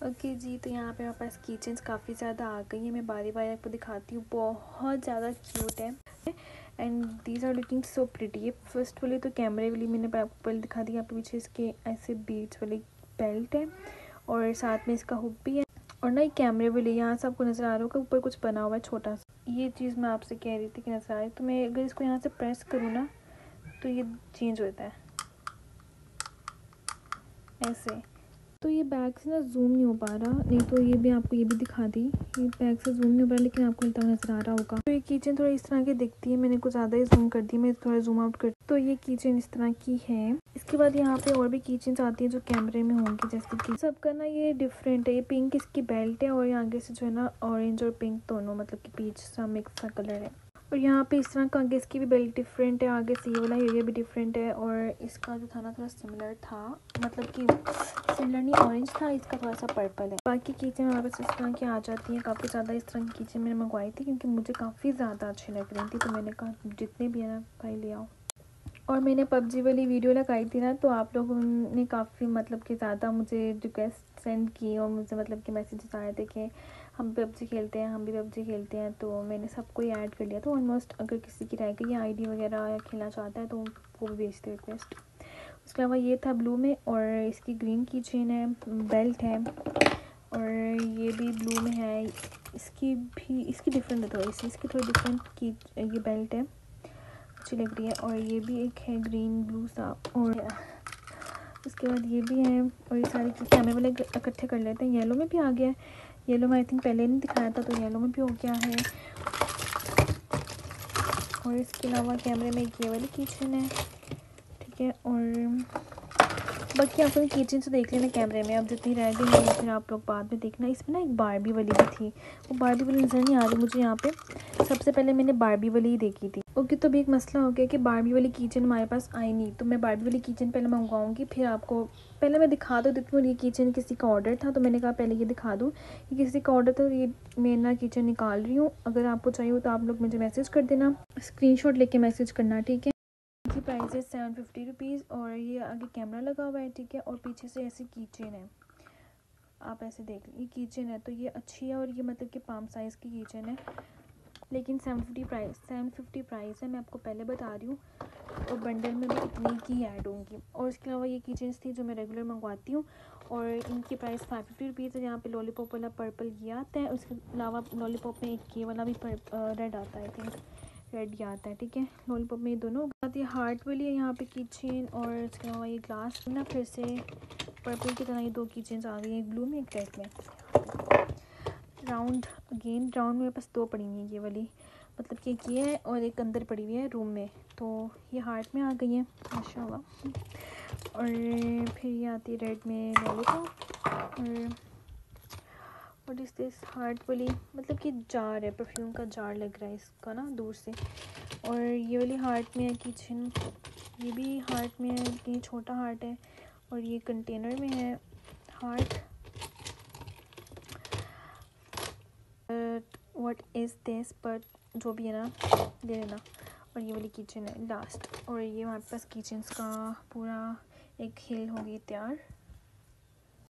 Okay जी, तो यहाँ पे हमारे पास किचन्स काफ़ी ज़्यादा आ गई हैं। मैं बारी बारी आपको दिखाती हूँ, बहुत ज़्यादा क्यूट है and these are looking so pretty. First वाली तो कैमरे वाली मैंने आपको पहले दिखा दी। यहाँ पे पीछे इसके ऐसे बीड्स वाली बेल्ट है और साथ में इसका हुक भी है और ना ये कैमरे वाली यहाँ से आपको नज़र आ रहा होगा ऊपर कुछ बना हुआ है छोटा सा। ये चीज़ मैं आपसे कह रही थी कि नज़र आ रही, तो मैं अगर इसको यहाँ से प्रेस करूँ ना तो ये चेंज होता है ऐसे। तो ये बैग से ना जूम नहीं हो पा रहा, नहीं तो ये भी आपको ये भी दिखा दी। ये बैग से जूम नहीं हो पा रहा लेकिन आपको इतना नज़र आ रहा होगा। तो ये किचन थोड़ा इस तरह की दिखती है, मैंने कुछ ज़्यादा ही जूम कर दी, मैं थोड़ा जूम आउट कर। तो ये किचन इस तरह की है। इसके बाद यहाँ पे और भी किचन आती हैं जो कैमरे में होंगी, जैसे कि सबका ना ये डिफरेंट है। ये पिंक इसकी बेल्ट है और ये आगे से जो है ना ऑरेंज और पिंक दोनों, मतलब कि पीच सा मिक्स सा कलर है। और यहाँ पे इस तरह का आगे इसकी भी बेल्ट डिफरेंट है, आगे से ये वाला एरिया भी डिफरेंट है और इसका जो था ना थोड़ा सिमिलर था, मतलब कि सिमिलर नहीं, ऑरेंज था, इसका थोड़ा सा पर्पल है। बाकी किचन हमारे पास इस तरह की आ जाती है। काफ़ी ज़्यादा इस तरह की किचन मैंने मंगवाई थी क्योंकि मुझे काफ़ी ज़्यादा अच्छी लग रही थी, तो मैंने कहा जितने भी है ना भाई ले आओ। और मैंने पबजी वाली वीडियो लगाई थी ना, तो आप लोगों ने काफ़ी मतलब कि ज़्यादा मुझे रिक्वेस्ट सेंड की और मुझे मतलब कि मैसेजेस आए थे कि हम पबजी खेलते हैं, हम भी पबजी खेलते हैं। तो मैंने सबको ही ऐड कर लिया था ऑलमोस्ट। अगर किसी की रह गई आईडी वगैरह या खेलना चाहता है तो वो भी भेजते रिक्वेस्ट। उसके अलावा ये था ब्लू में और इसकी ग्रीन की चेन है, बेल्ट है और ये भी ब्लू में है। इसकी डिफरेंट है थोड़ी सी, इसकी थोड़ी डिफरेंट की ये बेल्ट है, अच्छी लग रही है। और ये भी एक है ग्रीन ब्लू सा। और उसके बाद ये भी है और ये सारी चीज़ कैमरे वाले इकट्ठे कर लेते हैं। येलो में भी आ गया है, येलो में आई थिंक पहले नहीं दिखाया था, तो येलो में भी हो गया है। और इसके अलावा कैमरे में एक ये वाली किचन है, ठीक है। और बाकी आप लोग किचन से देख लेना कैमरे में, अब जितनी रह गई है फिर आप लोग बाद में देखना। इसमें ना एक बारबी वाली भी थी, वो बारबी वाली नज़र नहीं आ रही मुझे यहाँ पे। सबसे पहले मैंने बारबी वाली ही देखी थी। ओके, तो अभी एक मसला हो गया कि बारबी वाली किचन हमारे पास आई नहीं, तो मैं बारबी वाली किचन पहले मंगवाऊँगी, फिर आपको पहले मैं दिखा दो देती हूँ। ये किचन किसी का ऑर्डर था, तो मैंने कहा पहले ये दिखा दूँ, ये किसी का ऑर्डर था। ये मैं ना किचन निकाल रही हूँ, अगर आपको चाहिए हो तो आप लोग मुझे मैसेज कर देना, स्क्रीनशॉट लेके मैसेज करना, ठीक है। इसकी प्राइस है 750 रुपीज़ और ये आगे कैमरा लगा हुआ है, ठीक है। और पीछे से ऐसी कीचेन है, आप ऐसे देख लीजिए, कीचेन है तो ये अच्छी है और ये मतलब कि पाम साइज़ की कीचेन है, लेकिन 750 प्राइस है, मैं आपको पहले बता रही हूँ। और बंडल में भी इतनी की ऐड होंगी। और इसके अलावा ये कीचेन्स थी जो मैं रेगुलर मंगवाती हूँ और इनकी प्राइस 550 रुपीज़ है। यहाँ पे लॉलीपॉप वाला पर्पल ये आता है, उसके अलावा लॉलीपॉप में एक ये वाला भी रेड आता है, आई थिंक रेड ये आता है, ठीक है। लॉलीपॉप में ये दोनों बात। ये हार्ट वाली है यहाँ पे कीचेन और इसके अलावा ये ग्लास ना फिर से पर्पल की तरह ये दो कीचेन्स आ गई, एक ब्लू में एक रेड में। राउंड में मेरे पास दो पड़ी हुई हैं, ये वाली मतलब कि एक ये है और एक अंदर पड़ी हुई है रूम में, तो ये हार्ट में आ गई है माशाल्लाह। और फिर ये आती है रेड में लॉलीपॉप। और इस दिस हार्ट वाली मतलब कि जार है, परफ्यूम का जार लग रहा है इसका ना दूर से। और ये वाली हार्ट में है किचन, ये भी हार्ट में है, ये छोटा हार्ट है। और ये कंटेनर में है heart. What is this, but जो भी है ना ले लेना। और ये वाली किचन है लास्ट। और ये हमारे पास किचन्स का पूरा एक हिल होगी तैयार।